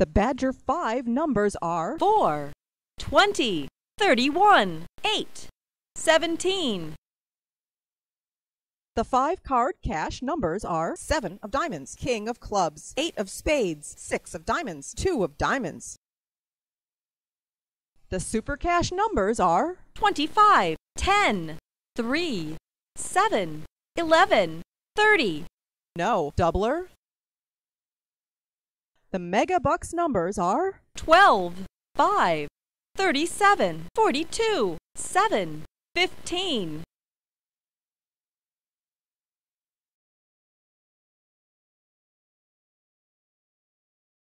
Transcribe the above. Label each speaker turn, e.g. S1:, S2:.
S1: The Badger 5 numbers are
S2: 4, 20, 31, 8, 17.
S1: The 5-card cash numbers are 7 of diamonds, king of clubs, 8 of spades, 6 of diamonds, 2 of diamonds. The SuperCash numbers are
S2: 25, 10, 3, 7, 11, 30.
S1: No, doubler. The MegaBucks numbers are
S2: 12, 5, 37, 42, 7, 15.